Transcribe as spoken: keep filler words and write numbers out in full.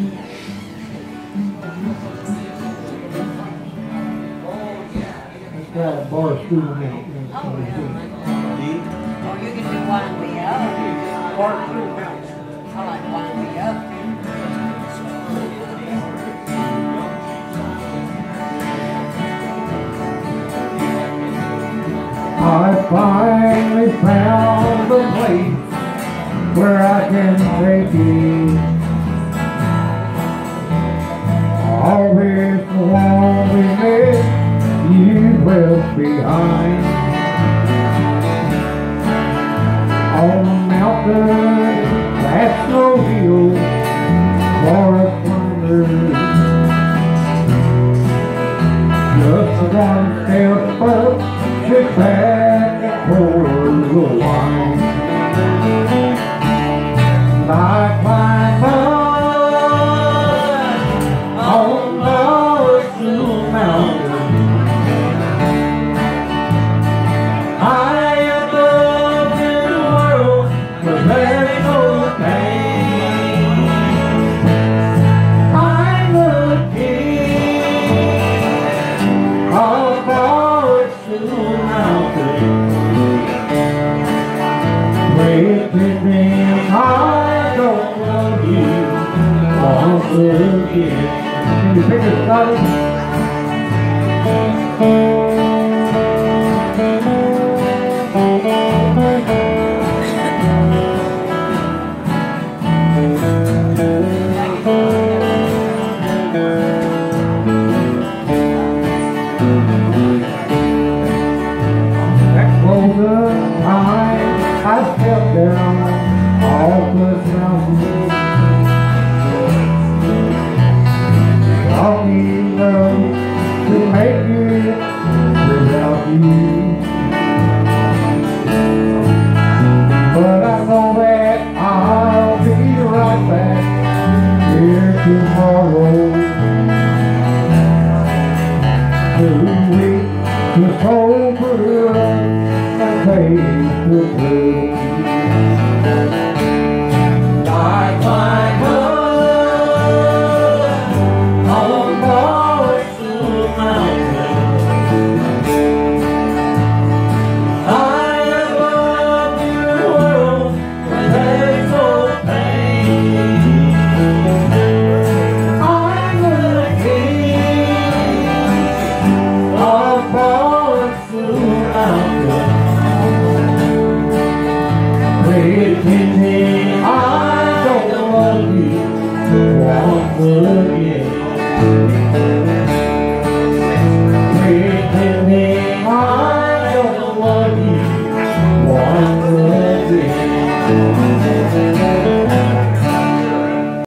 Got a bar stool now. Oh, you can do one way up. Bar stool counts. I like one way up. I finally found a place where I can take it. All this loneliness you left behind. On the mountain, that's no hill for a climber. Just one step up, sit back and pour the wine. I climb up on the Stool mountain. I above in the world where there's no pain. I'm the king of our Stool mountain. Pretending I don't love you once again. Can you pick a Scotty?